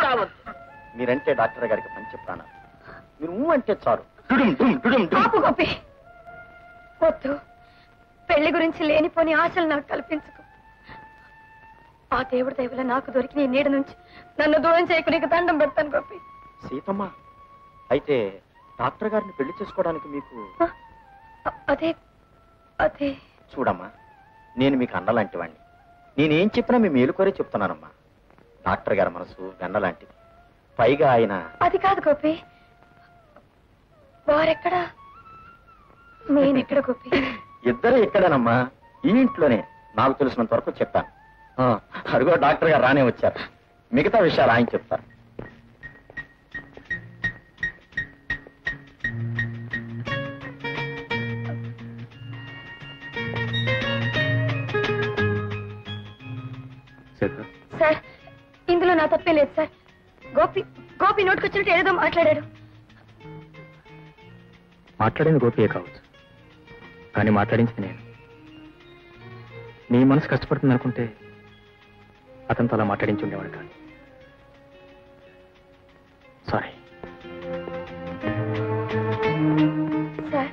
రావద్దు. మీరంటే డాక్టర్ గారికి పంచ ప్రాణాలు. మీరు అంటే చాలు. గోపి వద్దు. పెళ్లి గురించి లేనిపోని ఆశలు నాకు కల్పించుకో. ఆ దేవుడి దయవల్ల నాకు దొరికి నీడ నుంచి నన్ను దూరం చేయకు. నీకు దండం పెడతాను గోపి. సీతమ్మ, అయితే డాక్టర్ గారిని పెళ్లి చేసుకోవడానికి మీకు అదే అదే చూడమ్మా, నేను మీకు అన్నలాంటి వాడిని. నేనేం చెప్పినా మీ మేలుకోరే చెప్తున్నానమ్మా. డాక్టర్ గారి మనసు వెన్నలాంటిది. పైగా ఆయన అది కాదు గోపి. వారెక్కడా నేనెక్కడ గోపి? ఇద్దరు ఇక్కడేనమ్మా, ఈ ఇంట్లోనే. నాకు తెలిసినంత వరకు చెప్పాను. అదిగో డాక్టర్ గారు రానే వచ్చారు. మిగతా విషయాలు ఆయన చెప్తారు. సార్, ఇందులో నా తప్పే లేదు సార్. గోపి గోపి నోటుకొచ్చినట్టు ఏదో మాట్లాడాడు. మాట్లాడింది గోపియే కావచ్చు, కానీ మాట్లాడించింది నేను. నీ మనసు కష్టపడుతుంది అనుకుంటే అతనితో అలా మాట్లాడించి ఉండేవాడు కాదు. Sorry sir.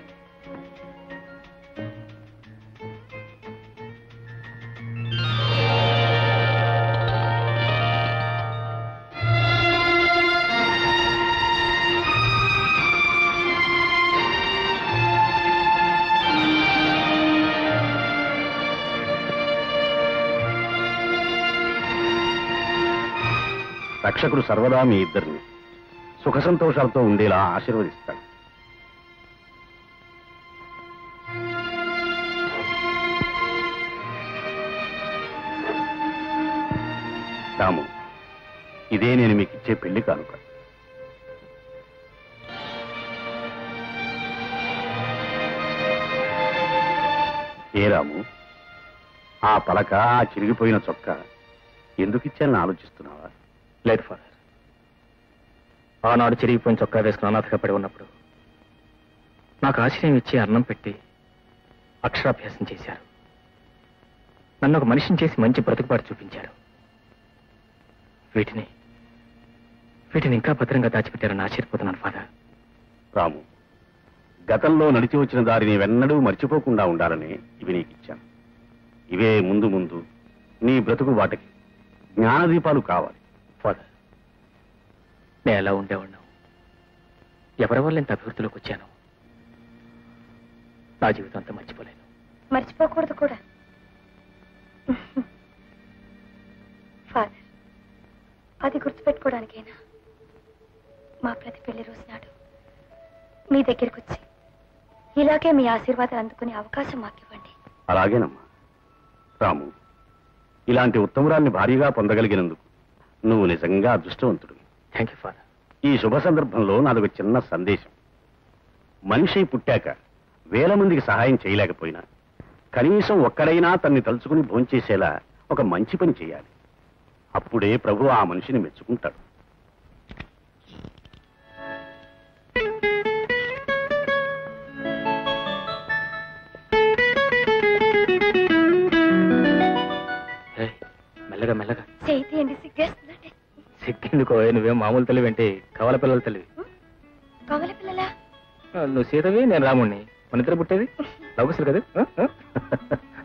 రక్షకుడు సర్వదా మీ ఇద్దరిని సుఖ సంతోషాలతో ఉండేలా ఆశీర్వదిస్తాడు. రాము, ఇదే నేను మీకు ఇచ్చే పెళ్లి కానుక. ఏ రాము, ఆ పలక, ఆ చిరిగిపోయిన చొక్క ఎందుకు ఇచ్చానని ఆలోచిస్తున్నావా? లేదు ఫాదర్, ఆనాడు చిరిగిపోయిన చొక్కా వేసుకుని అనాథగా పడి ఉన్నప్పుడు నాకు ఆశ్రయం ఇచ్చి అన్నం పెట్టి అక్షరాభ్యాసం చేశారు. నన్ను ఒక మనిషిని చేసి మంచి బ్రతుకుబాటు చూపించారు. వీటిని ఇంకా భద్రంగా దాచిపెట్టారని ఆశ్చర్యపోతున్నాను ఫాదర్. రాము, గతంలో నడిచి వచ్చిన దారిని వెన్నడూ మర్చిపోకుండా ఉండాలని ఇవి నీకు ఇచ్చాను. ఇవే ముందు ముందు నీ బ్రతుకు బాటకి జ్ఞానదీపాలు కావాలి. ఫాదర్, నేను ఎలా ఉండేవాడిను, ఎవరి వల్ల ఇంత అభివృద్ధిలోకి వచ్చాను, నా జీవితం అంతా మర్చిపోలేను. మర్చిపోకూడదు కూడా. ఫాదర్, అది గుర్తుపెట్టుకోవడానికైనా మా ప్రతి పెళ్లి రోజు నాడు మీ దగ్గరికి వచ్చి ఇలాగే మీ ఆశీర్వాదాలు అందుకునే అవకాశం మాకివ్వండి. అలాగేనమ్మా. రాము, ఇలాంటి ఉత్తమురాల్ని భారీగా పొందగలిగినందుకు నువ్వు నిజంగా అదృష్టవంతుడు. Thank you father. ఈ శుభ సందర్భంలో నాదొక చిన్న సందేశం. మనిషి పుట్టాక వేల మందికి సహాయం చేయలేకపోయినా కనీసం ఒక్కడైనా తన్ని తలుచుకుని భోంచేసేలా ఒక మంచి పని చేయాలి. అప్పుడే ప్రభు ఆ మనిషిని మెచ్చుకుంటాడు. మెల్లగా మెల్లగా సిగ్గేస్తుందండి. సిగ్గెందుకో, నువ్వేం మామూలు తెలివి అంటే కవల పిల్లల తెలివి. కవల పిల్లలా? నువ్వు సీతవి, నేను రాముణ్ణి, మన ఇద్దరు పుట్టేది లవకుశలు కదా.